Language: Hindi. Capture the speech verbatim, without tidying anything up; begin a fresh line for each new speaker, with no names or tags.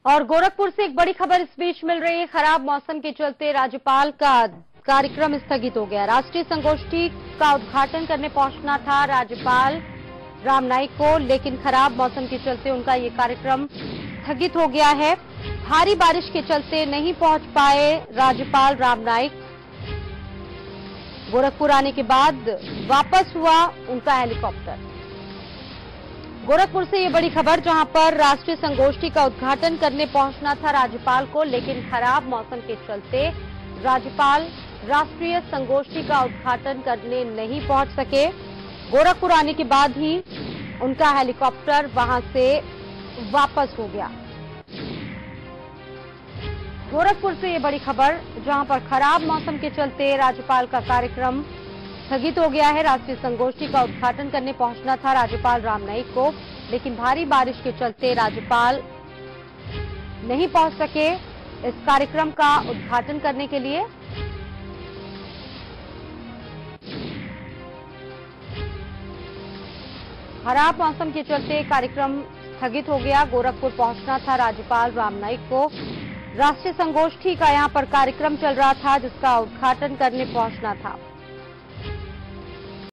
और गोरखपुर से एक बड़ी खबर इस बीच मिल रही है। खराब मौसम के चलते राज्यपाल का कार्यक्रम स्थगित हो गया। राष्ट्रीय संगोष्ठी का उद्घाटन करने पहुंचना था राज्यपाल राम नाईक को, लेकिन खराब मौसम के चलते उनका ये कार्यक्रम स्थगित हो गया है। भारी बारिश के चलते नहीं पहुंच पाए राज्यपाल राम नाईक। गोरखपुर आने के बाद वापस हुआ उनका हेलीकॉप्टर। गोरखपुर से ये बड़ी खबर, जहां पर राष्ट्रीय संगोष्ठी का उद्घाटन करने पहुंचना था राज्यपाल को, लेकिन खराब मौसम के चलते राज्यपाल राष्ट्रीय संगोष्ठी का उद्घाटन करने नहीं पहुंच सके। गोरखपुर आने के बाद ही उनका हेलीकॉप्टर वहां से वापस हो गया। गोरखपुर से ये बड़ी खबर, जहां पर खराब मौसम के चलते राज्यपाल का कार्यक्रम स्थगित हो गया है। राष्ट्रीय संगोष्ठी का उद्घाटन करने पहुंचना था राज्यपाल राम नाईक को, लेकिन भारी बारिश के चलते राज्यपाल नहीं पहुंच सके इस कार्यक्रम का उद्घाटन करने के लिए। खराब मौसम के चलते कार्यक्रम स्थगित हो गया। गोरखपुर पहुंचना था राज्यपाल राम नाईक को। राष्ट्रीय संगोष्ठी का यहां पर कार्यक्रम चल रहा था, जिसका उद्घाटन करने पहुंचना था।